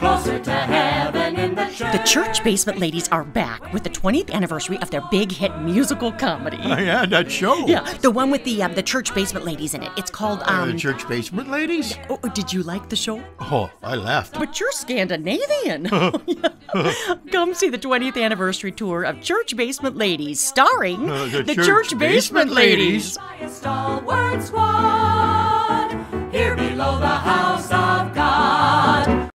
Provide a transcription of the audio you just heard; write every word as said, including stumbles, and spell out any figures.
closer to heaven in the church. The Church Basement Ladies are back with the twentieth anniversary of their big hit musical comedy. Oh, yeah, that show. Yeah, the one with the uh, the Church Basement Ladies in it. It's called, um... Uh, the Church Basement Ladies? Oh, did you like the show? Oh, I laughed. But you're Scandinavian. Come see the twentieth anniversary tour of Church Basement Ladies, starring Uh, the the Church Church Basement Basement Ladies. Ladies. By a stalwart squad.